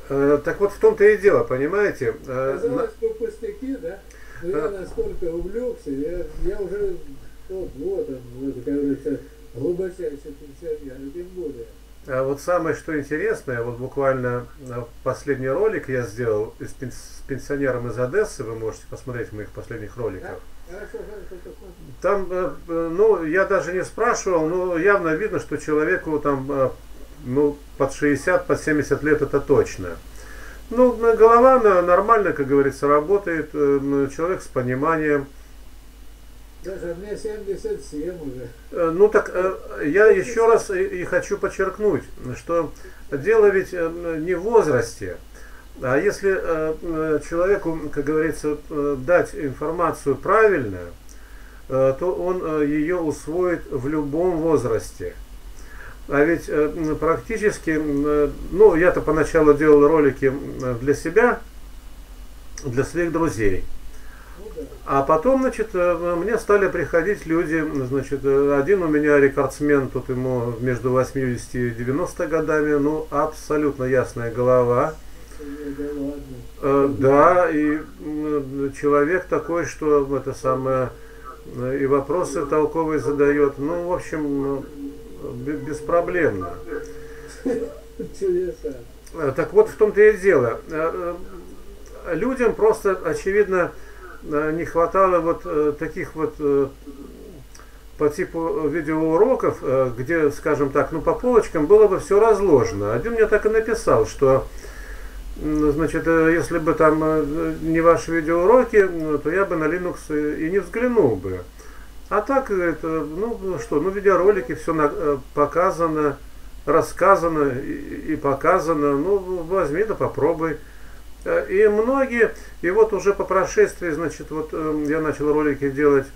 Так вот в том-то и дело, понимаете? Казалось бы, пустяки, да? Но я насколько увлекся, я уже вот он, вот, как говорится, глубочайший пенсионер, и тем более. А вот самое что интересное, вот буквально последний ролик я сделал с пенсионером из Одессы, вы можете посмотреть в моих последних роликах. Да? Хорошо, хорошо, посмотрим. Там, ну, я даже не спрашивал, но явно видно, что человеку там, ну, под 60, под 70 лет это точно. Ну, голова нормально, как говорится, работает, человек с пониманием. Даже мне 77 уже. Ну так я еще раз и хочу подчеркнуть, что дело ведь не в возрасте, а если человеку, как говорится, дать информацию правильную, то он ее усвоит в любом возрасте. А ведь практически, ну я-то поначалу делал ролики для себя, для своих друзей. Ну да. А потом, значит, мне стали приходить люди, значит, один у меня рекордсмен, тут ему между 80 и 90 годами, ну, абсолютно ясная голова. Да ладно. Да, и человек такой, что это самое, и вопросы толковые задает, ну, в общем, беспроблемно. Чудеса. Так вот в том-то и дело. Людям просто, очевидно, не хватало вот таких вот по типу видеоуроков, где, скажем так, ну по полочкам было бы все разложено. Один мне так и написал, что, значит, если бы там не ваши видеоуроки, то я бы на Linux и не взглянул бы. А так, это, ну что, ну видеоролики, все показано, рассказано и показано, ну возьми да попробуй. И многие, и вот уже по прошествии, значит, вот я начал ролики делать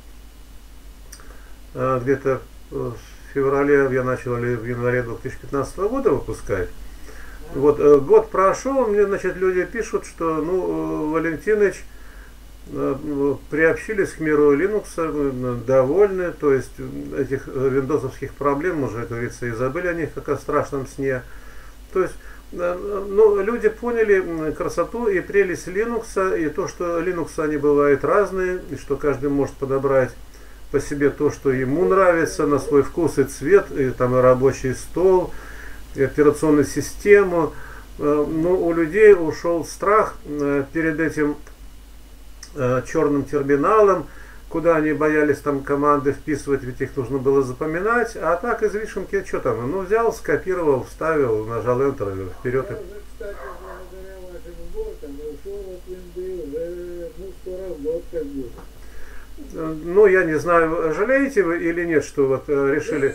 где-то в феврале, я начал или в январе 2015 года выпускать. Вот год прошел, мне, значит, люди пишут, что, ну, Валентиныч, приобщились к миру Linux, довольны, то есть этих виндосовских проблем уже, как говорится, и забыли о них, как о страшном сне. То есть, ну, люди поняли красоту и прелесть Linux, и то, что Linux они бывают разные, и что каждый может подобрать по себе то, что ему нравится, на свой вкус и цвет, и там и рабочий стол, и операционную систему. Но у людей ушел страх перед этим черным терминалом, куда они боялись там команды вписывать, ведь их нужно было запоминать, а так из вишенки, что там, ну взял, скопировал, вставил, нажал Enter, и вперед. Я уже, кстати, благодаря вашим сборкам ушел от винды уже, ну, скоро год как будет. Ну, я не знаю, жалеете вы или нет, что вот решили.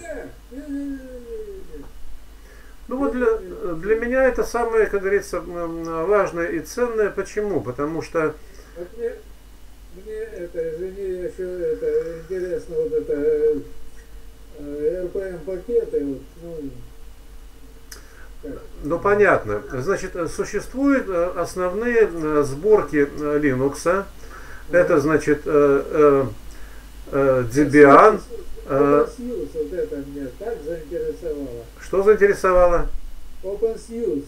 Ну вот для меня это самое, как говорится, важное и ценное. Почему? Потому что Вот мне это, извини, еще это интересно, вот это RPM пакеты, вот, ну, как? ну понятно. Значит, существуют основные сборки Linux. Это значит Debian. OpenSUSE, вот это меня так заинтересовало. Что заинтересовало? OpenSUSE.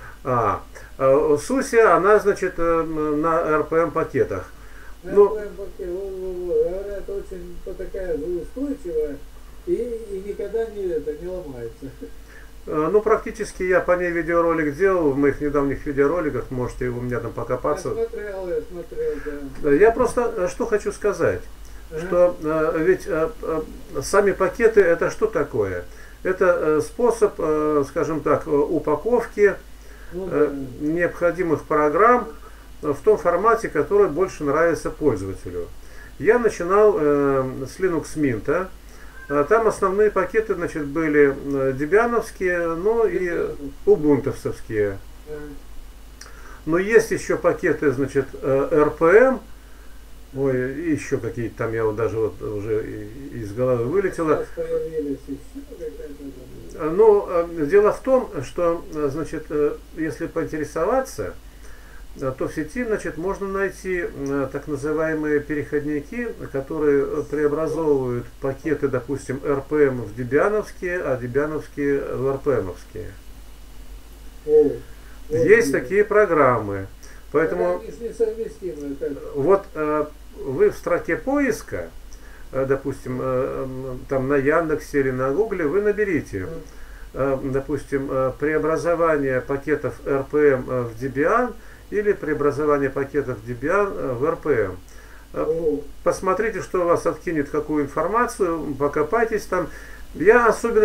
SUSE, она, значит, на RPM пакетах. Ну, RPM пакет, говорят, очень такая устойчивая и никогда не ломается. ну, практически я по ней видеоролик делал в моих недавних видеороликах, можете у меня там покопаться. Я смотрел, да. Я просто что хочу сказать, что ведь сами пакеты это что такое? Это способ, скажем так, упаковки Ну, да. необходимых программ в том формате, который больше нравится пользователю. Я начинал с Linux Mint. Там основные пакеты, значит, были дебиановские, ну и убунтовские. Но есть еще пакеты, значит, RPM. Ой, и еще какие-то там, я вот даже вот уже из головы вылетело. Сейчас появились еще какая-то. Ну, дело в том, что, значит, если поинтересоваться, то в сети, значит, можно найти так называемые переходники, которые преобразовывают пакеты, допустим, RPM в дебиановские, а дебиановские в RPM-овские. Вот, есть такие программы. Поэтому они ж несовместимы. вот вы в строке поиска, допустим, там на Яндексе или на Гугле, вы наберите, допустим, преобразование пакетов RPM в Debian или преобразование пакетов Debian в RPM. Посмотрите, что у вас откинет, какую информацию, покопайтесь там. Я особенно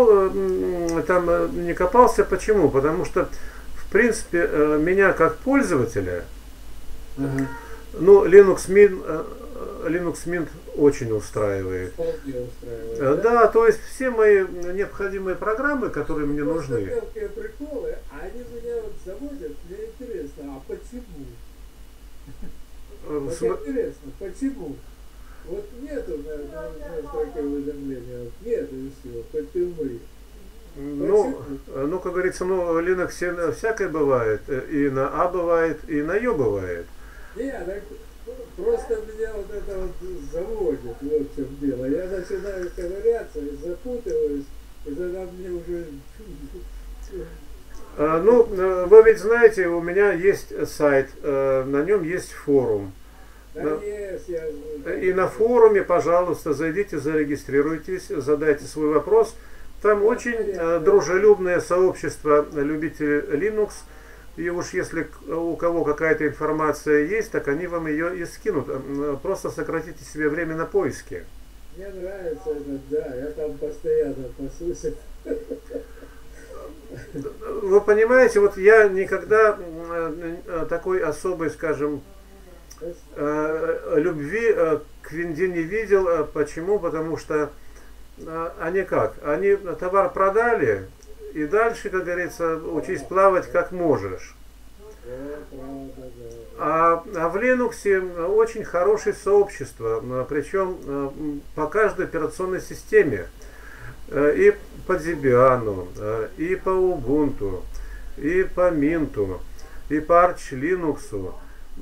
не копался. Почему? Потому что, в принципе, меня как пользователя, ну, Linux Mint очень устраивает. Да, то есть все мои необходимые программы, которые мне нужны. Мелкие приколы, они меня вот заводят, мне интересно, а почему? Вот интересно, почему? Вот нету на строке уведомления, вот нету и все, почему? Ну, как говорится, в Linux всякое бывает. И на А бывает, и на Ё бывает. Нет, так просто меня вот это вот заводит, вот в чем дело. Я начинаю ковыряться и запутываюсь, и тогда мне уже... Ну, вы ведь знаете, у меня есть сайт, на нем есть форум. Да, есть, и на форуме, пожалуйста, зайдите, зарегистрируйтесь, задайте свой вопрос. Там очень дружелюбное сообщество любителей Linux. И уж если у кого какая-то информация есть, так они вам ее и скинут. Просто сократите себе время на поиски. Мне нравится это, да, я там постоянно пасусь. Вы понимаете, вот я никогда такой особой, скажем, любви к винде не видел. Почему? Потому что они как? Они товар продали, и дальше, как говорится, учись плавать как можешь. А в Linux очень хорошее сообщество, причем по каждой операционной системе. И по Debian, и по Ubuntu, и по Mint, и по Arch Linux.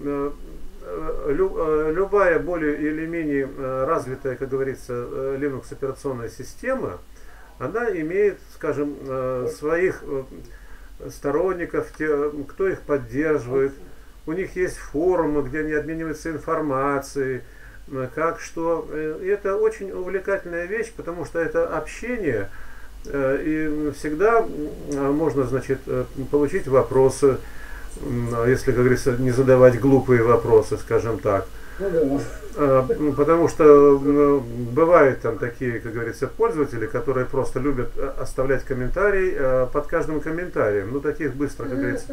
Любая более или менее развитая, как говорится, Linux операционная система, она имеет, скажем, своих сторонников, кто их поддерживает. У них есть форумы, где они обмениваются информацией, как что. И это очень увлекательная вещь, потому что это общение, и всегда можно, значит, получить вопросы, если, как говорится, не задавать глупые вопросы, скажем так. Потому что бывают там такие, как говорится, пользователи, которые просто любят оставлять комментарий под каждым комментарием. Ну, таких быстро, как говорится.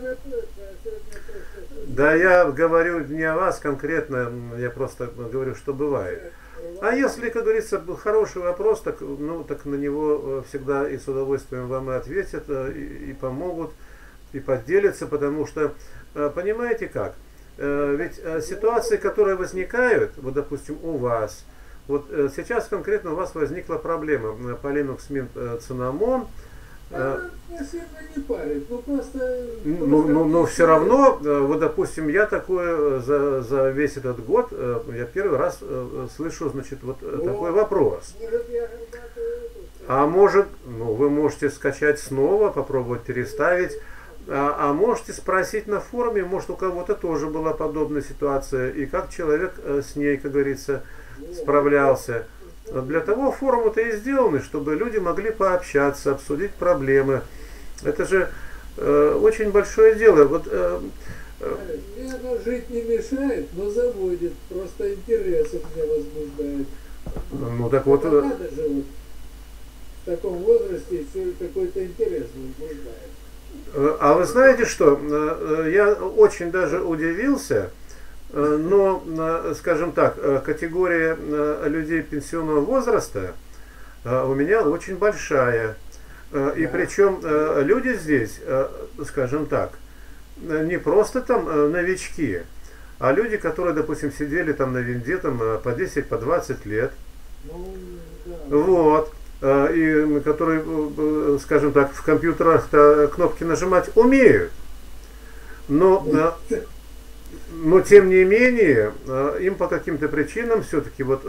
Да, я говорю не о вас конкретно, я просто говорю, что бывает. А если, как говорится, хороший вопрос, так, ну, так на него всегда и с удовольствием вам и ответят, и помогут, и поделятся, потому что, понимаете как? Ведь ситуации, которые возникают, вот, допустим, у вас, вот сейчас конкретно у вас возникла проблема по Linux Mint Cinnamon. Она сильно не парит, ну просто... Но все равно, вот, допустим, я такое за весь этот год, я первый раз слышу, значит, вот такой вопрос. А может, ну, вы можете скачать снова, попробовать переставить. А можете спросить на форуме, может у кого-то тоже была подобная ситуация, и как человек с ней, как говорится, справлялся. Для того форумы-то и сделаны, чтобы люди могли пообщаться, обсудить проблемы. Это же очень большое дело. Вот, мне оно жить не мешает, но заводит, просто интерес от меня возбуждает. Ну так вот. Надо же вот в таком возрасте еще какой-то интерес возбуждает. А вы знаете что, я очень даже удивился, но, скажем так, категория людей пенсионного возраста у меня очень большая. И причем люди здесь, скажем так, не просто там новички, а люди, которые, допустим, сидели там на винде там, по 10, по 20 лет. Вот. И которые, скажем так, в компьютерах кнопки нажимать умеют. Но тем не менее, им по каким-то причинам все-таки вот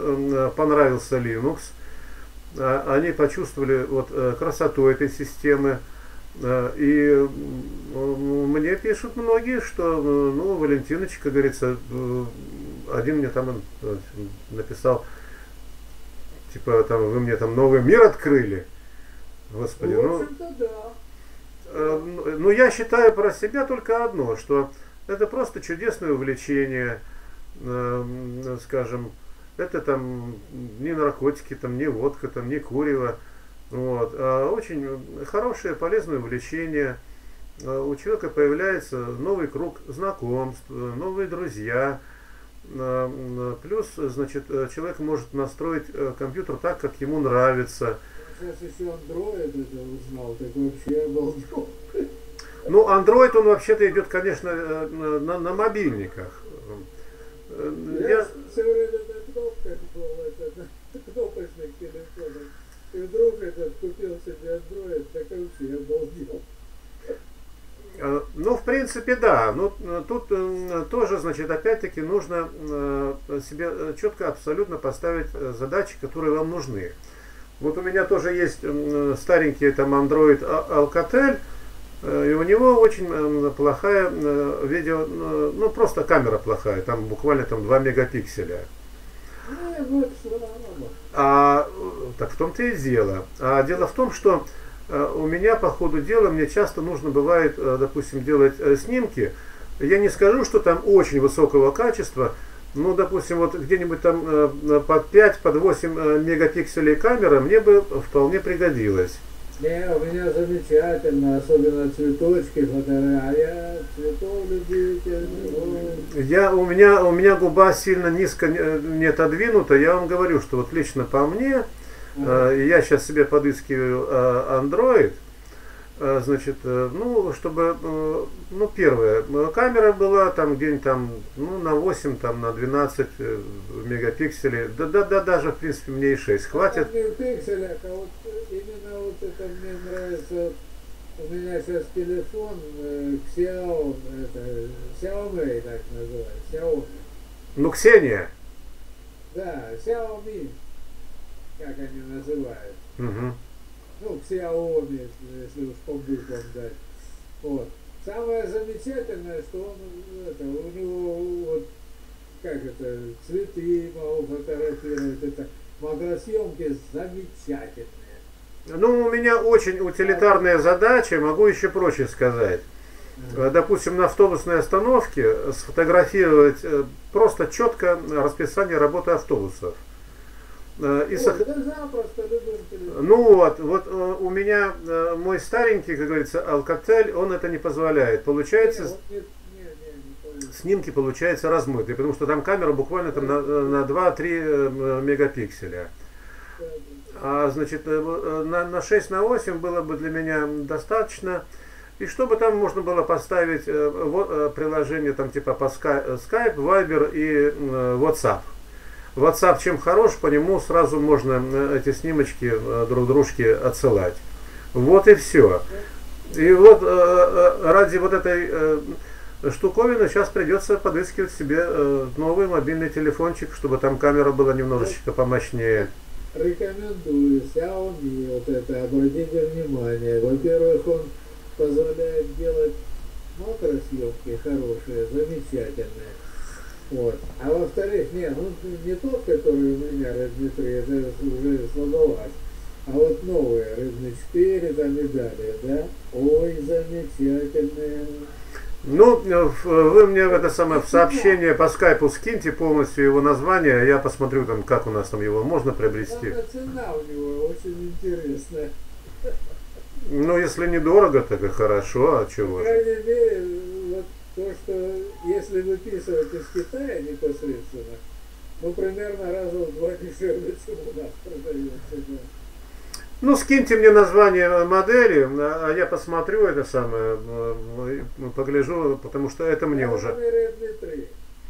понравился Linux. Они почувствовали вот красоту этой системы. И мне пишут многие, что, ну, Валентиныч, как говорится, один мне там написал, типа, там, вы мне там новый мир открыли. Господи, В ну, общем-то, да. ну, я считаю про себя только одно, что это просто чудесное увлечение, скажем, это там не наркотики, там, не водка, там, не курево, вот, а очень хорошее, полезное увлечение. У человека появляется новый круг знакомств, новые друзья. Плюс, значит, человек может настроить компьютер так, как ему нравится. Сейчас еще Android это узнал, так вообще обалдел. Ну, Android, он вообще-то идет, конечно, на мобильниках. Я все время на кнопках был, это, на кнопочных телефонах. И вдруг этот купил себе Android, так вообще обалдел. Ну, в принципе, да. Ну, тут тоже, значит, опять-таки нужно себе четко, абсолютно поставить задачи, которые вам нужны. Вот у меня тоже есть старенький там Android Alcatel, и у него очень плохая видео, ну, просто камера плохая, там буквально там 2 мегапикселя. Так в том-то и дело. А дело в том, что у меня по ходу дела мне часто нужно бывает, допустим, делать снимки. Я не скажу, что там очень высокого качества, ну, допустим, вот где-нибудь там под 5, под 8 мегапикселей камера мне бы вполне пригодилась. Не, у меня замечательно, особенно цветочки, а я цветов любитель. У меня губа сильно низко не отодвинута. Я вам говорю, что вот лично по мне, я сейчас себе подыскиваю Android, значит, ну, чтобы, ну, первое, камера была там где-нибудь там, ну, на 8, там, на 12 мегапикселей, да, даже, в принципе, мне и 6 хватит. Не в пикселях, а вот именно вот это мне нравится. У меня сейчас телефон Xiaomi, так называется, Xiaomi. Ну, Ксения. Да, Xiaomi, как они называют. Угу. Ну, Xiaomi, если уж по буквам дать. Вот. Самое замечательное, что у него вот, как это, цветы могу фотографировать, это макросъемки замечательные. Ну, у меня очень утилитарная задача, могу еще проще сказать. Допустим, на автобусной остановке сфотографировать просто четко расписание работы автобусов. Ну вот у меня мой старенький, как говорится, Alcatel, он это не позволяет. Получается, снимки получаются размытые, потому что там камера буквально там на 2-3 мегапикселя. А значит, на 6 на 8 было бы для меня достаточно. И чтобы там можно было поставить приложение там типа по Skype, Viber и WhatsApp. WhatsApp чем хорош, по нему сразу можно эти снимочки друг дружке отсылать. Вот и все. И вот ради вот этой штуковины сейчас придется подыскивать себе новый мобильный телефончик, чтобы там камера была немножечко помощнее. Рекомендую Xiaomi, вот это, обратите внимание. Во-первых, он позволяет делать макросъемки хорошие, замечательные. Вот. А во-вторых, не тот, который у меня Redmi 3, это уже слабоват, а вот новые Redmi 4 там и далее, да? Ой, замечательные. Ну, вы мне в это самое в сообщение по скайпу скиньте полностью его название, я посмотрю там, как у нас там его можно приобрести. Там цена у него очень интересная. Ну, если недорого, так и хорошо, а чего По же? крайней мере, вот то, что если выписывать из Китая непосредственно, ну, примерно раза в 2 дешевле, чем у нас продается. Да. Ну, скиньте мне название модели, а я посмотрю это самое, погляжу, потому что это мне уже... Redmi 3.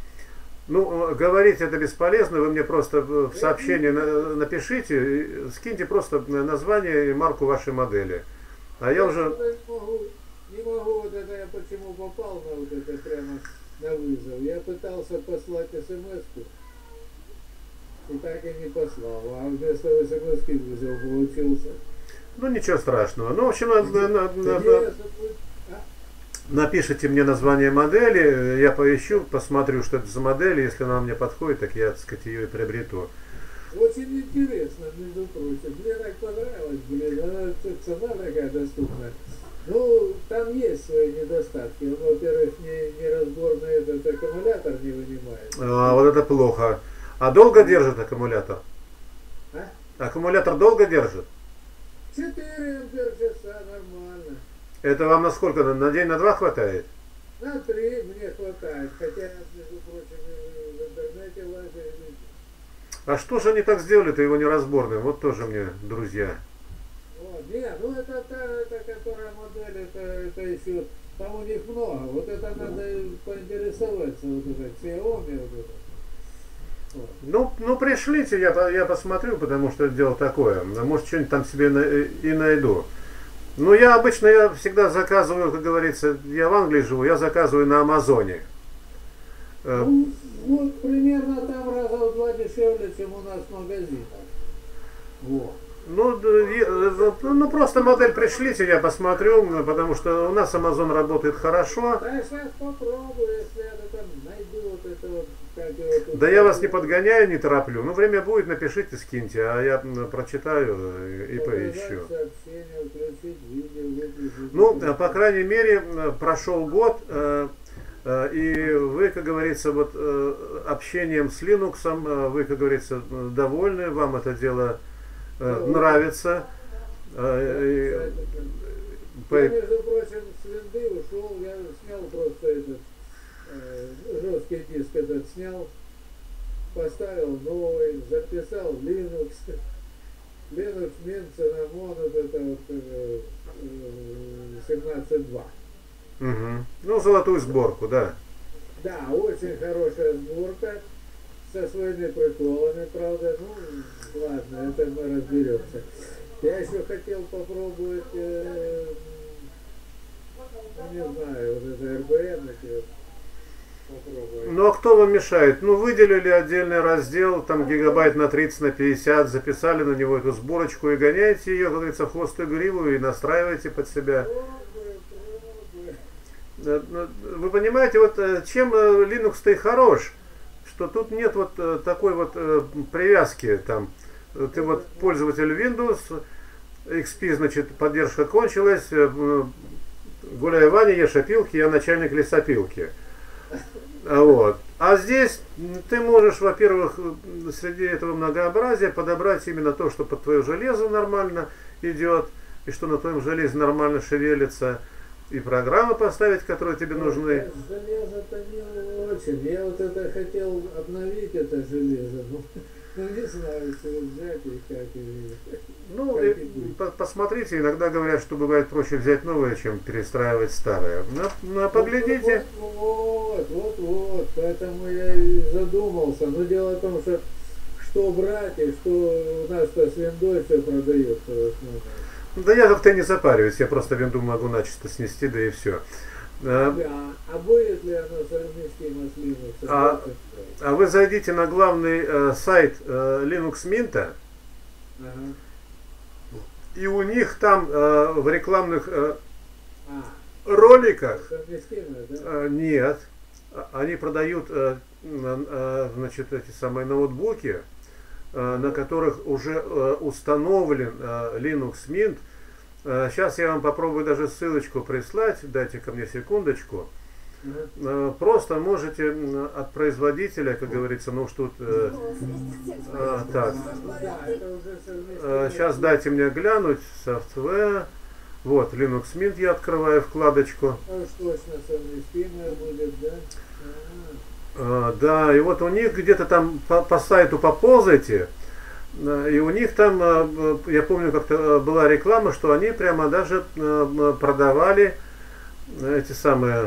Ну, говорить это бесполезно, вы мне просто в сообщении напишите, скиньте просто название и марку вашей модели. А я уже... Не могу, вот это я почему попал на вот это прямо на вызов. Я пытался послать смс-ку, и так и не послал, а вместо смс-ки вызов получился. Ну ничего страшного. Ну, в общем, Интересно будет. А? напишите мне название модели, я поищу, посмотрю, что это за модель, если она мне подходит, так я, так сказать, ее и приобрету. Очень интересно, между прочим. Мне так понравилось, блин, она цена такая доступная. Ну, там есть свои недостатки. Он, во-первых, неразборный этот аккумулятор не вынимает. Вот это плохо. А долго держит аккумулятор? А? Аккумулятор долго держит? 4 ампер-часа нормально. Это вам на сколько? На день, на два хватает? На 3 мне хватает. Хотя, между прочим, в интернете лазили. А что же они так сделали-то его неразборным? Вот тоже мне, друзья. Вот, нет, ну это которая модель, это еще, там у них много. Вот это надо поинтересоваться, вот это Xiaomi, вот это. Вот. Ну пришлите, я посмотрю, потому что это дело такое. Может, что-нибудь там себе и найду. Ну, я всегда заказываю, как говорится, я в Англии живу, я заказываю на Амазоне. Ну, вот примерно там раза в 2 дешевле, чем у нас в магазинах. Вот. Ну, просто модель пришлите, я посмотрю, потому что у нас Amazon работает хорошо. Да, сейчас попробую, если я там найду вот это вот. Да я вас не подгоняю, не тороплю. Ну, время будет, напишите, скиньте, а я прочитаю и поищу. Ну, по крайней мере, прошел год, и вы, как говорится, вот общением с Linux, вы, как говорится, довольны, вам это дело нравится. Я, между прочим, с винды ушел, я снял просто этот жесткий диск этот снял, поставил новый, записал Linux Mint Cinnamon, вот это вот 17.2. Угу. Ну, золотую сборку, да. Да, очень хорошая сборка, со своими приколами, правда, ну, ладно, это мы разберемся. Я еще хотел попробовать, ну, не знаю, вот это RPM попробовать. Ну, а кто вам мешает? Ну, выделили отдельный раздел, там гигабайт на 30, на 50, записали на него эту сборочку и гоняете ее, как говорится, в хвост и гриву и настраиваете под себя. Вы понимаете, вот чем Linux-то и хорош, что тут нет вот такой вот привязки там. Ты вот пользователь Windows, XP, значит, поддержка кончилась, гуляй, Ваня, ешь опилки, я начальник лесопилки. Вот. А здесь ты можешь, во-первых, среди этого многообразия подобрать именно то, что под твое железо нормально идет, и что на твоем железе нормально шевелится, и программы поставить, которые тебе нужны. Железо-то не очень. Я вот это хотел обновить, это железо. Ну не знаю, что взять и как. Ну, посмотрите, иногда говорят, что бывает проще взять новое, чем перестраивать старое. Но поглядите. Вот. Поэтому я и задумался. Но дело в том, что брать и что у нас-то с виндой все продается в основном. Да я как-то не запариваюсь, я просто винду могу начисто снести, да и все. А будет ли оно совместимо с Linux? А вы зайдите на главный сайт Linux Mint, Ага. и у них там в рекламных роликах Совместимо, да? нет, они продают значит, эти самые ноутбуки, на которых уже установлен Linux Mint. Сейчас я вам попробую даже ссылочку прислать, дайте ко мне секундочку. Просто можете от производителя, как говорится, ну что тут... так. Сейчас дайте мне глянуть. Software. Вот, Linux Mint я открываю вкладочку. Точно совместимое будет, да? Да, и вот у них где-то там по сайту поползайте, и у них там, я помню, как-то была реклама, что они прямо даже продавали эти самые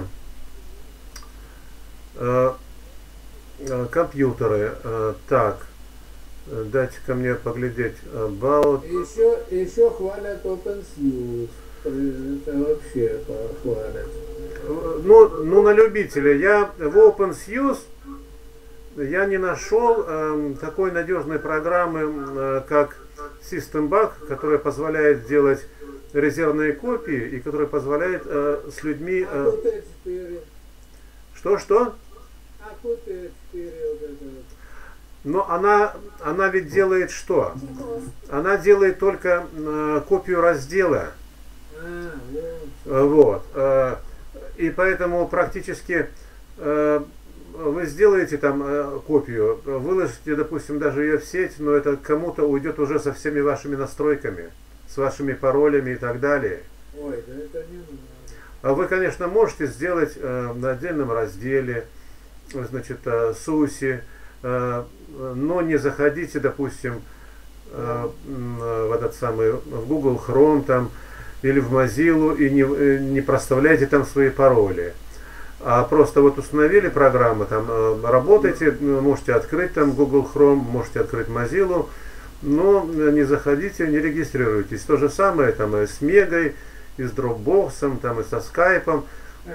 компьютеры. Так, дайте-ка мне поглядеть. Еще хвалят OpenSUSE. Это вообще хвалят. Ну, на любителя. Я в OpenSUSE я не нашел такой надежной программы, как System Bug, которая позволяет делать резервные копии и которая позволяет с людьми... А QT4? Что? А QT4 вот это вот. Но она ведь делает что? Она делает только копию раздела. Вот. И поэтому практически вы сделаете там копию, выложите, допустим, даже ее в сеть, но это кому-то уйдет уже со всеми вашими настройками, с вашими паролями и так далее. Ой, да это не надо. А вы, конечно, можете сделать на отдельном разделе, значит, SUSE, но не заходите, допустим, в этот самый в Google Chrome там или в Mozilla и не проставляйте там свои пароли. А просто вот установили программу, там работаете, можете открыть там Google Chrome, можете открыть Mozilla, но не заходите, не регистрируйтесь. То же самое там и с Мегой, и с Dropbox, там, и со Skype.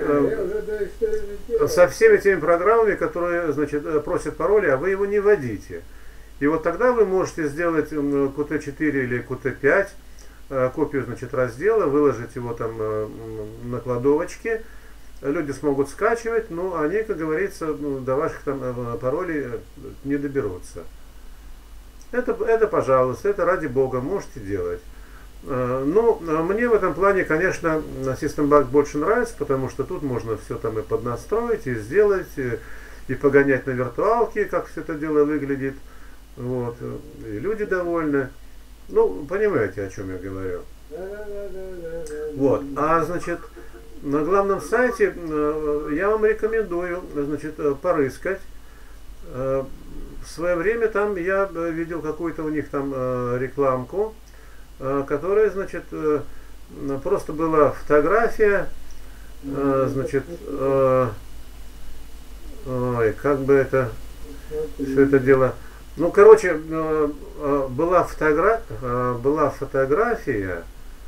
Со всеми теми программами, которые, значит, просят пароли, а вы его не вводите. И вот тогда вы можете сделать QT4 или QT5, копию, значит, раздела, выложить его там на кладовочке. Люди смогут скачивать, но они, как говорится, до ваших там паролей не доберутся. Это, пожалуйста, это ради бога, можете делать. Ну, мне в этом плане, конечно, System Bug больше нравится, потому что тут можно все там и поднастроить, и сделать, и погонять на виртуалке, как все это дело выглядит. Вот. И люди довольны. Ну, понимаете, о чем я говорю. Вот. А, значит, на главном сайте я вам рекомендую, значит, порыскать. В свое время там я видел какую-то у них там рекламку, которая, значит, просто была фотография, значит, ой, как бы это, все это дело, ну, короче, была фотография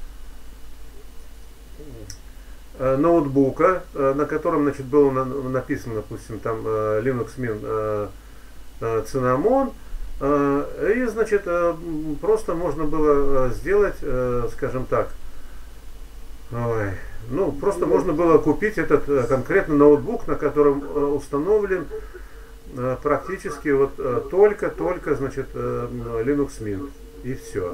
ноутбука, на котором, значит, было написано, допустим, там Linux Mint Cinnamon. И, значит, просто можно было сделать, скажем так, ну, просто можно было купить этот конкретно ноутбук, на котором установлен практически вот только, значит, Linux Mint. И все.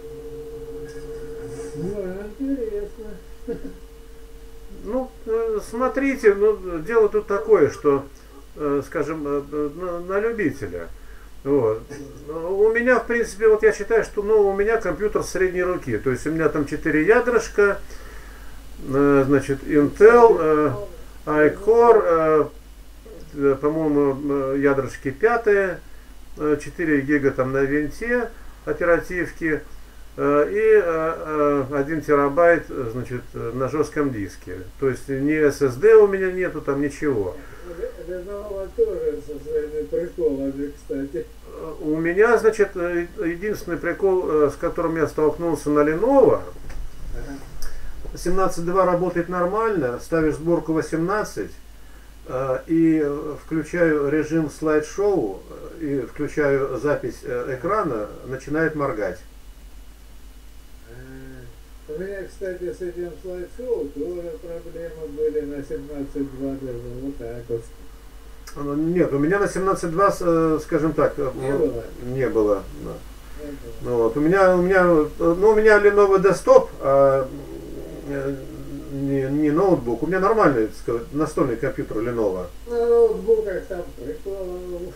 Интересно. Ну, смотрите, ну, дело тут такое, что, скажем, на любителя. Вот. У меня, в принципе, вот я считаю, что, ну, у меня компьютер средней руки. То есть у меня там 4 ядрышка, значит, Intel, iCore, по-моему, ядрышки 5, 4 гига там на винте оперативки и 1 терабайт, значит, на жестком диске. То есть ни SSD у меня нету, там ничего. Lenovo тоже со своими приколами, кстати. У меня, значит, единственный прикол, с которым я столкнулся на Lenovo, 17.2 работает нормально, ставишь сборку 18 и включаю режим слайд-шоу и включаю запись экрана, начинает моргать. У меня, кстати, с этим слайд-шоу тоже проблемы были на 17.2, даже вот так вот. Нет, у меня на 17.2, скажем так, не было. Ну, вот. У меня Lenovo Desktop, а не ноутбук. У меня нормальный, сказать, настольный компьютер Lenovo. На ноутбуках там прикол.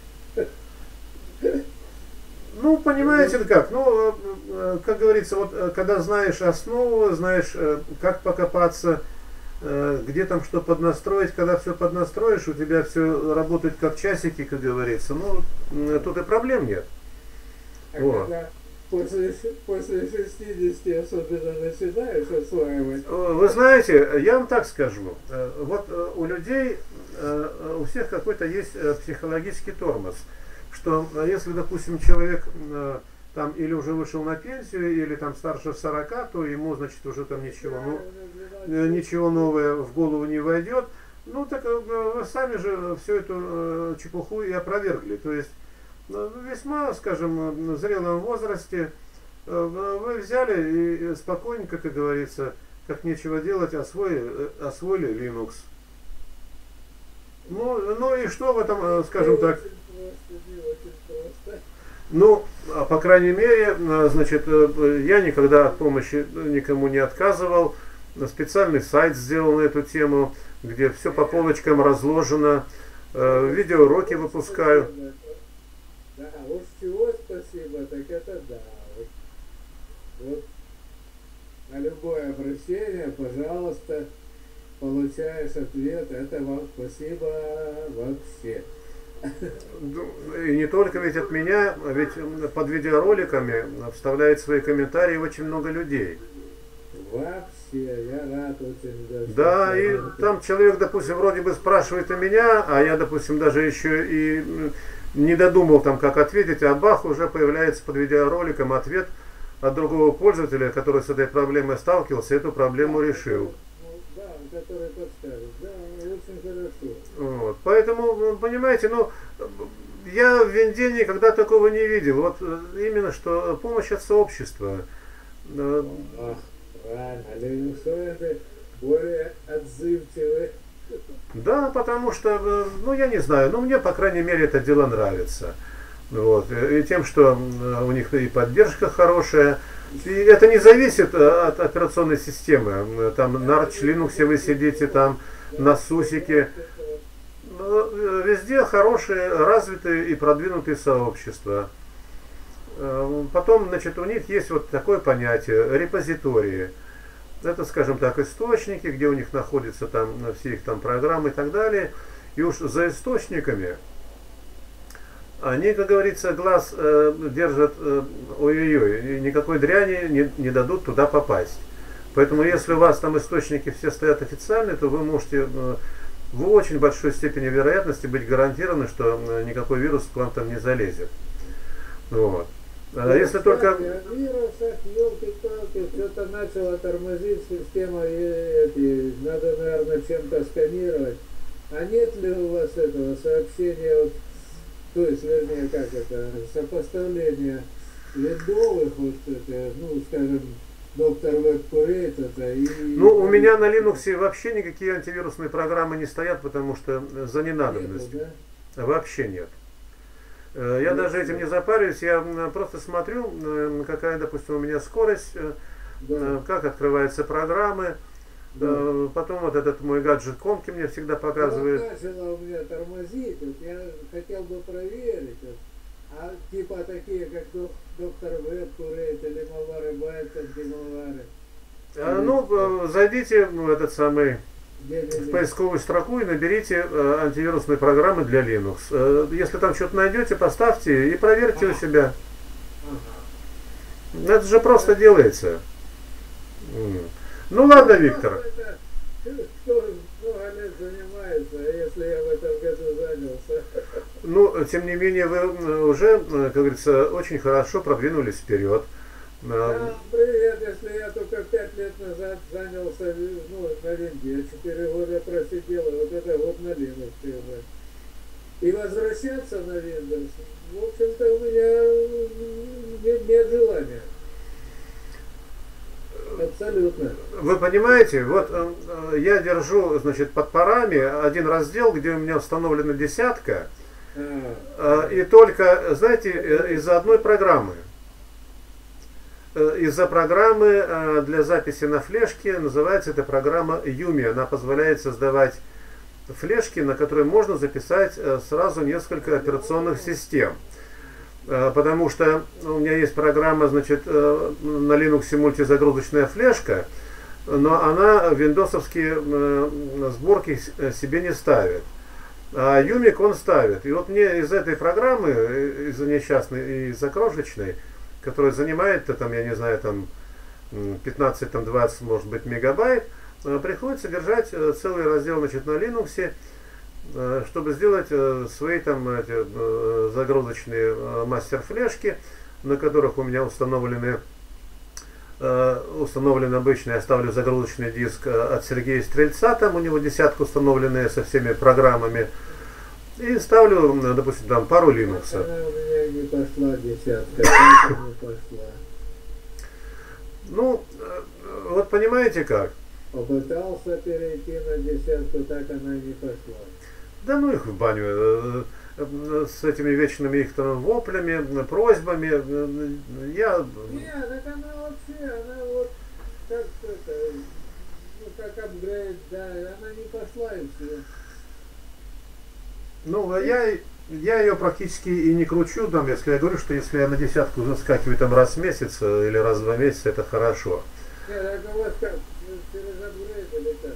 Ну, понимаете как? Ну, как говорится, вот когда знаешь основу, знаешь, как покопаться, где там что поднастроить, когда все поднастроишь, у тебя все работает как часики, как говорится, ну, тут и проблем нет. А вот. Когда после 60 особенно начинаешь осваивать. Вы знаете, я вам так скажу, вот у людей, у всех какой-то есть психологический тормоз. Что если, допустим, человек там или уже вышел на пенсию, или там старше 40, то ему, значит, уже там ничего новое в голову не войдет. Ну, так вы сами же всю эту чепуху и опровергли. То есть весьма, скажем, зрелом возрасте вы взяли и спокойненько, как говорится, как нечего делать, освоили Linux. Ну и что в этом, скажем так, Не очень просто. ну, по крайней мере, значит, я никогда от помощи никому не отказывал. Специальный сайт сделал на эту тему, где все по полочкам разложено. Видеоуроки выпускаю. Да, уж чего спасибо, так это да. Вот на любое обращение, пожалуйста, получаешь ответ. Это вам спасибо вообще. И не только ведь от меня, ведь под видеороликами вставляет свои комментарии очень много людей. Вообще, я рад очень. Да, и там человек, допустим, вроде бы спрашивает у меня, а я, допустим, даже еще и не додумал там, как ответить, а бах, уже появляется под видеороликом ответ от другого пользователя, который с этой проблемой сталкивался, эту проблему решил. Да, который подскажет. Да, очень хорошо. Вот. Поэтому, понимаете, я в Винде никогда такого не видел. Вот именно что помощь от сообщества. Ах, правильно, линуксоиды более отзывчивы. Да, потому что, я не знаю, мне, по крайней мере, это дело нравится. Вот. И тем, что у них и поддержка хорошая. И это не зависит от операционной системы. Там на Arch Linux вы сидите, там на Сусике. Везде хорошие, развитые и продвинутые сообщества. Потом, значит, у них есть вот такое понятие репозитории. Это, скажем так, источники, где у них находятся там все их там программы и так далее. И уж за источниками они, как говорится, глаз держат, ой-ой-ой, никакой дряни не дадут туда попасть. Поэтому, если у вас там источники все стоят официальные, то вы можете в очень большой степени вероятности быть гарантированы, что никакой вирус к вам там не залезет. Вот. Если только... Вирусах, елки-палки, что-то начало тормозить система, и надо, наверное, чем-то сканировать. А нет ли у вас этого сообщения, вот, то есть, вернее, как это, сопоставление линдовых, вот это, скажем, доктор Web Curate, это и... у меня на Linux вообще никакие антивирусные программы не стоят, потому что за ненадобностью. Да? Вообще нет. Я даже этим не запариваюсь, я просто смотрю, какая, допустим, у меня скорость, как открываются программы. Потом вот этот мой гаджет Комки мне всегда показывает. Начало у меня тормозить, вот я хотел бы проверить, а типа такие, как доктор Web Curate или Malware Bytes, Malware. Зайдите в этот самый... в поисковую строку и наберите антивирусные программы для Linux. Если там что-то найдете, поставьте и проверьте у себя. Это же просто делается. Ну ладно, Виктор. Кто много лет занимается, если я в этом году занялся? Тем не менее, вы уже, как говорится, очень хорошо продвинулись вперед. Да, привет, если я только 5 лет назад занялся на винде, 4 года просидел, и вот это вот на Linux уже. И возвращаться на Windows, в общем-то, у меня нет желания. Абсолютно. Вы понимаете, вот я держу, значит, под парами один раздел, где у меня установлена десятка, и только, знаете, из-за одной программы. Из-за программы для записи на флешке, называется эта программа Yumi. Она позволяет создавать флешки, на которые можно записать сразу несколько операционных систем. Потому что у меня есть программа, значит, на Linux мультизагрузочная флешка, но она виндосовские сборки себе не ставит. А Юмик он ставит. И вот мне из этой программы, из-за несчастной, из-за крошечной, которая занимает, там, я не знаю, там 15-20, может быть, мегабайт, приходится держать целый раздел, значит, на Linux, чтобы сделать свои там загрузочные мастер-флешки, на которых у меня установлен обычно, я ставлю загрузочный диск от Сергея Стрельца, там у него десятка установленная со всеми программами. И ставлю, допустим, там пару Как Linux. она у меня не пошла десятка, как не пошла. Ну, вот понимаете как? Попытался перейти на десятку, так она и не пошла. Да ну их в баню. С этими вечными их там воплями, просьбами. Я, Нет, так она вообще, она вот как это, ну как апгрейд, да, она не пошла и все. ну, я ее практически и не кручу, там, если я говорю, что если я на десятку заскакиваю там раз в месяц или раз в 2 месяца, это хорошо. Нет, так у вас как, через апгрейд или как?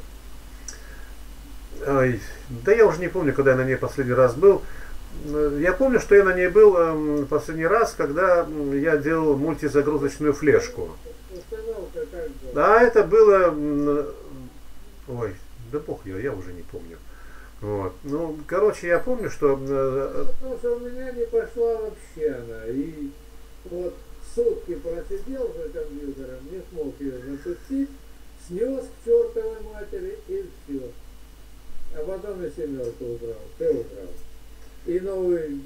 Ай, да я уже не помню, когда я на ней последний раз был. Я помню, что я на ней был последний раз, когда я делал мультизагрузочную флешку. Установка как была? А это было... Ой, да бог ее, я уже не помню. Вот. Ну, короче, я помню, что... Потому что у меня не пошла вообще она. И вот сутки просидел за компьютером, не смог ее запустить, снес к чертовой матери и все. А потом и семерку убрал, ты убрал. И новый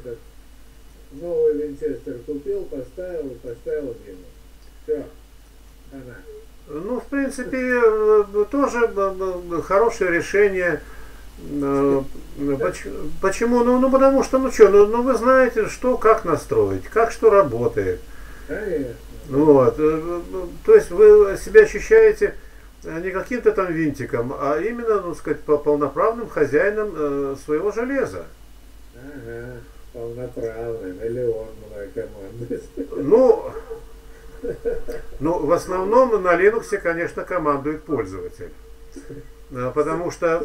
винчестер купил, поставил и поставил минус. Все, она. Ну, в принципе, тоже хорошее решение. Почему? Ну, потому что, ну что, ну вы знаете, что, как настроить, как что работает. Конечно. Вот. То есть вы себя ощущаете не каким-то там винтиком, а именно, ну сказать, полноправным хозяином своего железа. Ага, полноправный, миллион моей команды. Ну, в основном на Linux, конечно, командует пользователь. Потому что,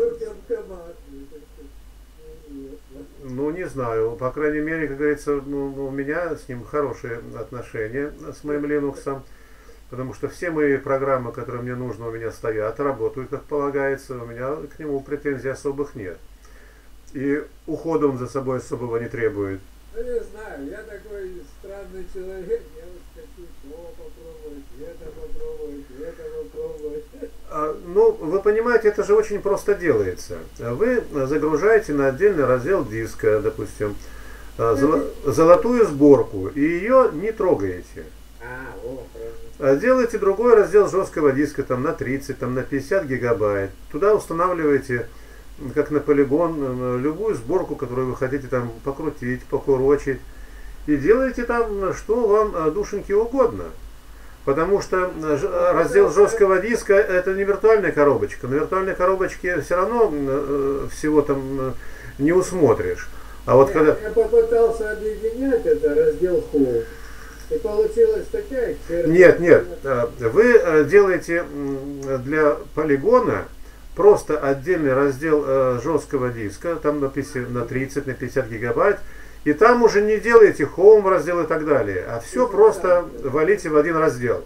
ну не знаю, по крайней мере, как говорится, у меня с ним хорошие отношения, с моим Linux. Потому что все мои программы, которые мне нужны, у меня стоят, работают как полагается, у меня к нему претензий особых нет. И ухода он за собой особого не требует. Ну не знаю, я такой странный человек, я вот хочу то попробовать, это попробовать. Ну, вы понимаете, это же очень просто делается. Вы загружаете на отдельный раздел диска, допустим, золотую сборку, и ее не трогаете. Делаете другой раздел жесткого диска там, на 30, там, на 50 гигабайт. Туда устанавливаете, как на полигон, любую сборку, которую вы хотите там покрутить, покурочить. И делаете там, что вам душеньки угодно. Потому что раздел жесткого диска это не виртуальная коробочка. На виртуальной коробочке все равно всего там не усмотришь. А вот когда... Я попытался объединять это раздел Home. И получилась такая Нет, херня. вы делаете для полигона просто отдельный раздел жесткого диска, там на 30, на 50 гигабайт, и там уже не делаете Home раздел и так далее, а все просто валите в один раздел.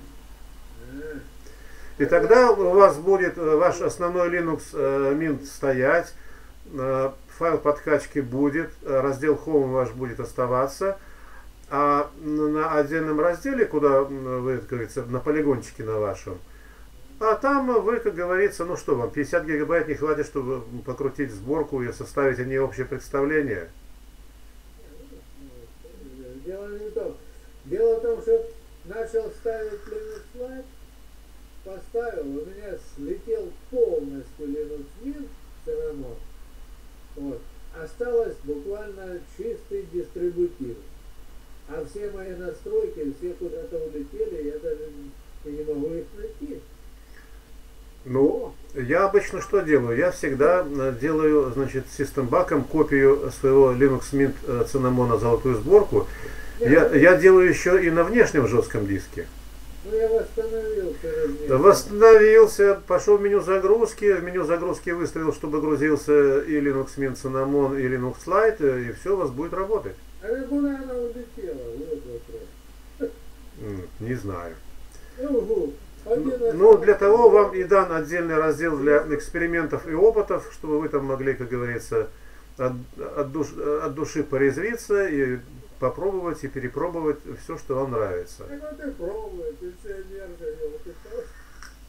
И тогда у вас будет ваш основной Linux Mint стоять, файл подкачки будет, раздел Home ваш будет оставаться, а на отдельном разделе, куда вы, как говорится, на полигончике на вашем, а там вы, как говорится, ну что вам, 50 гигабайт не хватит, чтобы покрутить сборку и составить о ней общее представление? Дело не в том. Дело в том, что начал ставить Linux Lite, поставил, у меня слетел полностью Linux Mint Cinnamon. Вот. Осталось буквально чистый дистрибутив. А все мои настройки, все куда-то улетели, я даже не могу их найти. Ну, я обычно что делаю? Я всегда делаю, значит, систембаком копию своего Linux Mint Cinnamon золотую сборку. Я делаю еще и на внешнем жестком диске. Ну, я восстановился. Восстановился, пошел в меню загрузки выставил, чтобы грузился и Linux Mint Cinnamon, и Linux Lite, и все у вас будет работать. А куда она улетела? Вот вопрос. Не знаю. Ну, Ну, для того вам и дан отдельный раздел для экспериментов и опытов, чтобы вы там могли, как говорится, от души порезвиться и попробовать и перепробовать все, что вам нравится. Так ты пробуй, пенсионер живет.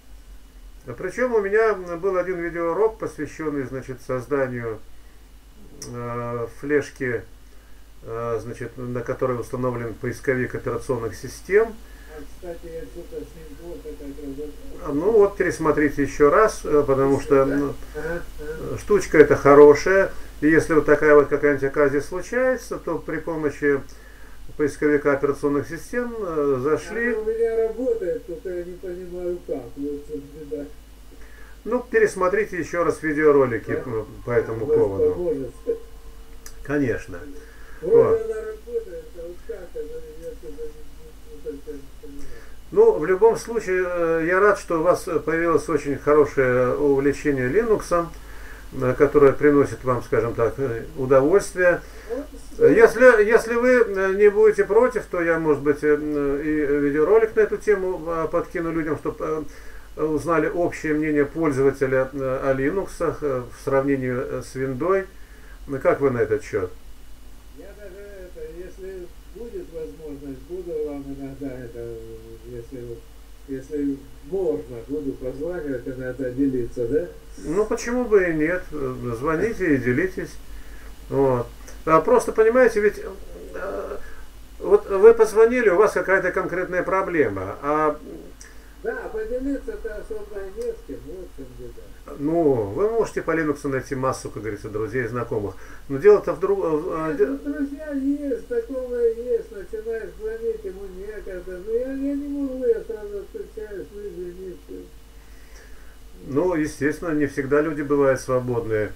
Причем у меня был один видеоурок, посвященный, значит, созданию флешки, значит, на которой установлен поисковик операционных систем. Кстати, я что-то с ним плохо так разобрался. Ну вот пересмотрите еще раз, потому что Ага. штучка эта хорошая. И если вот такая вот какая-нибудь оказия случается, то при помощи поисковика операционных систем зашли. Она у меня работает, только я не понимаю как. Вот, в чем беда. Ну, пересмотрите еще раз видеоролики по этому Может, поводу. поможет. Конечно. Вроде Вот. она работает, а вот как она, я что-то не совсем понимаю. Ну, в любом случае, я рад, что у вас появилось очень хорошее увлечение Linux, которое приносит вам, скажем так, удовольствие. Вот, Если вы не будете против, то я, может быть, и видеоролик на эту тему подкину людям, чтобы узнали общее мнение пользователя о Linux в сравнении с Windows. Как вы на этот счет? я даже это, если будет возможность, буду вам иногда это, если можно, буду позванивать и надо делиться, да? Ну, почему бы и нет? Звоните и делитесь. Вот. Просто, понимаете, ведь вот вы позвонили, у вас какая-то конкретная проблема, Да, поделиться-то особо не с кем, вот в чем беда. ну, вы можете по Linux найти массу, как говорится, друзей и знакомых. Но дело-то в другом. Нет, ну, друзья есть, такого есть, начинаешь звонить, ему некогда. Но я не могу, я сразу отключаюсь, вы извините. Ну, естественно, не всегда люди бывают свободные.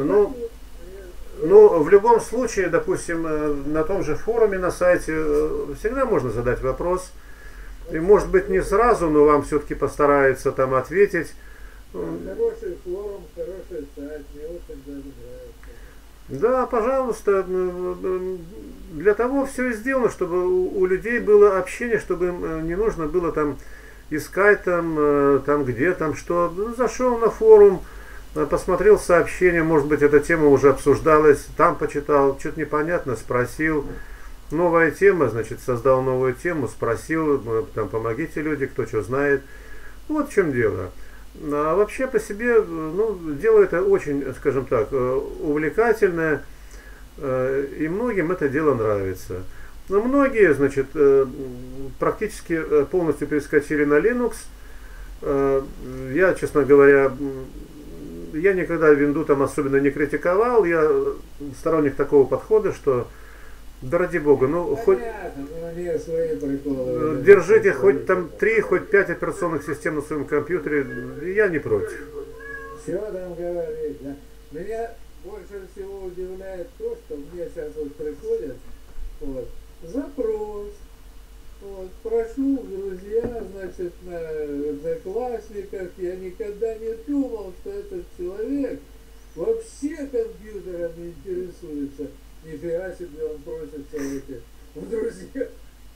Ну, в любом случае, допустим, на том же форуме, на сайте, всегда можно задать вопрос. И, может быть, не сразу, но вам все-таки постараются там ответить. Хороший форум, хороший сайт, мне очень даже нравится. Да, пожалуйста, для того все и сделано, чтобы у людей было общение, чтобы им не нужно было там искать там где там что. Ну, зашел на форум, посмотрел сообщение, может быть, эта тема уже обсуждалась, там почитал, что-то непонятно, спросил. Новая тема, значит, создал новую тему, спросил, там, помогите люди, кто что знает. Вот в чем дело. А вообще по себе, ну, дело это очень, скажем так, увлекательное, и многим это дело нравится. Но многие, значит, практически полностью перескочили на Linux. Я, честно говоря, я никогда винду там особенно не критиковал. Я сторонник такого подхода, что, да ради бога, ну хоть мне свои приколы. держите хоть там 3, хоть 5 операционных систем на своем компьютере, я не против. Все там говорить, да? Меня больше всего удивляет то, что мне сейчас вот приходят, вот, запрос, вот, прошу в друзья, значит, на одноклассниках, я никогда не думал, что этот человек вообще компьютерами интересуется. Нифига себе, он просится в друзья.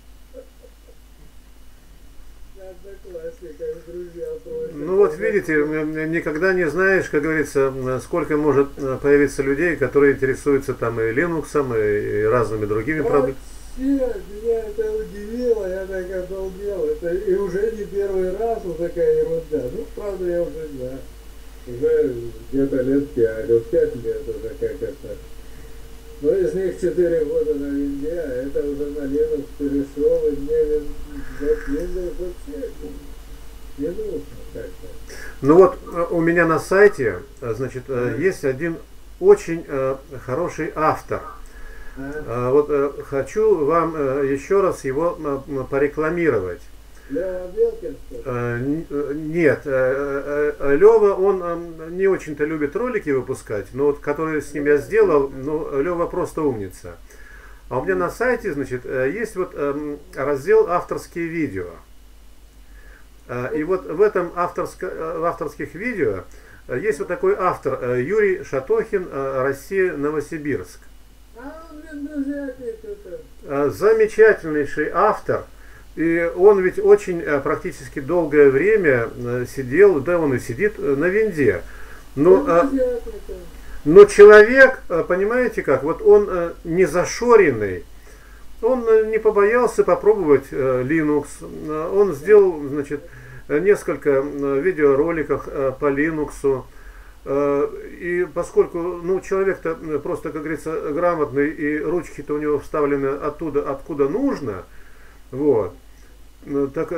На одноклассниках в друзья просят. Ну вот видите, никогда не знаешь, как говорится, сколько может появиться людей, которые интересуются там и Linux, и разными другими проблемами. Меня это удивило, я так обалдел. Это и уже не первый раз вот такая ерунда. Ну, правда, я уже, да, уже где-то лет 5, вот 5 лет уже как это. Но из них 4 года на винде, а это уже на Linux перешел, и мне Windows вообще не нужно как-то. Ну вот у меня на сайте, значит, есть один очень хороший автор. Вот хочу вам еще раз его порекламировать. Лева Белкин, что ли? Нет, Лева, он не очень-то любит ролики выпускать, но вот который с ним я сделал, ну, Лева просто умница. А у меня на сайте, значит, есть вот раздел «Авторские видео». И вот в этом в авторских видео есть вот такой автор Юрий Шатохин, Россия, Новосибирск. Замечательнейший автор. И он ведь очень практически долгое время сидел, да он и сидит на винде. Но человек, понимаете как, вот он не зашоренный, он не побоялся попробовать Linux. Он сделал, значит, несколько видеороликов по Linux. И поскольку ну, человек-то просто, как говорится, грамотный, и ручки-то у него вставлены оттуда, откуда нужно, вот, так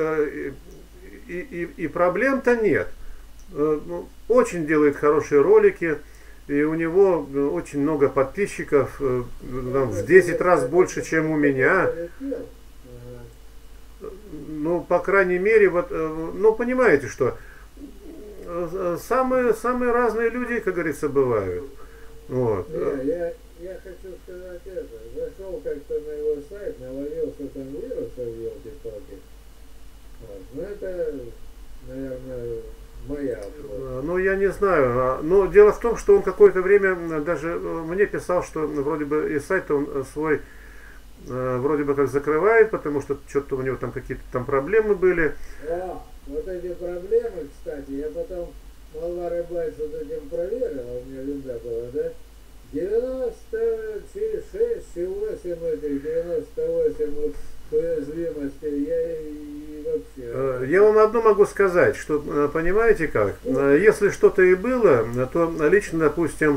и проблем-то нет. Ну, очень делает хорошие ролики, и у него очень много подписчиков, там, в 10 раз больше, чем у меня. Ну, по крайней мере, вот, ну, понимаете, что самые разные люди, как говорится, бывают. Вот. Я хочу сказать это. Зашел как-то на его сайт, навалился там вирусов, елки-палки. Вот. Ну, это, наверное, моя. Ну, я не знаю. Но дело в том, что он какое-то время даже мне писал, что вроде бы и сайт он свой вроде бы как закрывает, потому что что-то у него там какие-то там проблемы были. Вот эти проблемы, кстати, я потом молва рыбать с этим проверил, а у меня винда была, да? 96,8 этих, 98 уязвимостей, я и вообще... Я вам одно могу сказать, что, понимаете как, если что-то и было, то лично, допустим,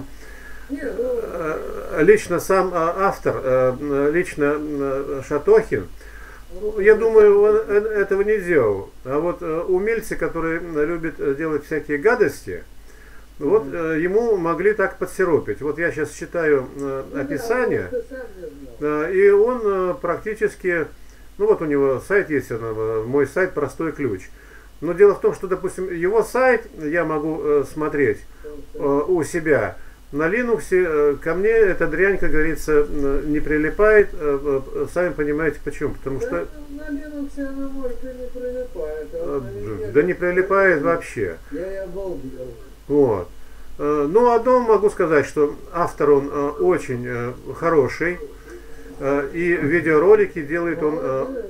лично сам автор, лично Шатохин, я думаю, он этого не делал. А вот умельцы, которые любят делать всякие гадости, вот ему могли так подсиропить. Вот я сейчас читаю описание, и он практически, ну вот у него сайт есть, мой сайт «Простой ключ». Но дело в том, что, допустим, его сайт я могу смотреть у себя. На Linux ко мне эта дрянь, как говорится, не прилипает. Сами понимаете почему. Потому что... На Linux она, может, и не прилипает. Да не прилипает вообще. Я обалдел. Вот. Ну, одно могу сказать, что автор он очень хороший. И видеоролики делает он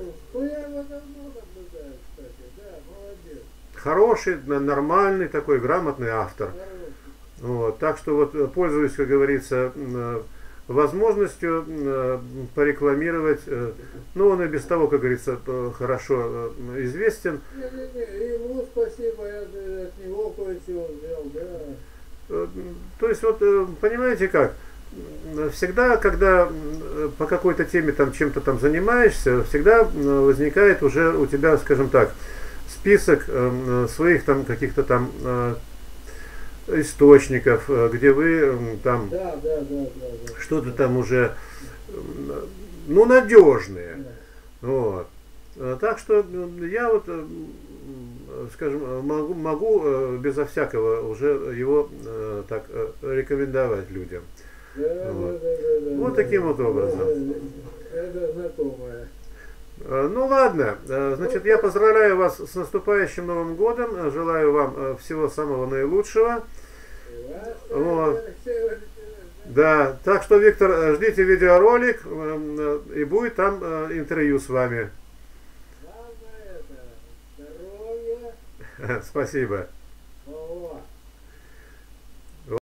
хороший, нормальный такой, грамотный автор. Вот, так что вот пользуюсь, как говорится, возможностью порекламировать. Ну, он и без того, как говорится, хорошо известен. Ему спасибо, я от него кое-чего взял, да. То есть, вот, понимаете как, всегда, когда по какой-то теме там чем-то там занимаешься, всегда возникает уже у тебя, скажем так, список своих там каких-то там источников, где вы там что-то там уже, ну, надежные. Вот. Так что я вот, скажем, могу безо всякого уже его так рекомендовать людям. Вот. Вот таким вот образом. Это знакомое. Ну ладно, значит, я поздравляю вас с наступающим Новым годом, желаю вам всего самого наилучшего. Вот. Да, так что, Виктор, ждите видеоролик, и будет там интервью с вами. Главное это здоровье. Спасибо.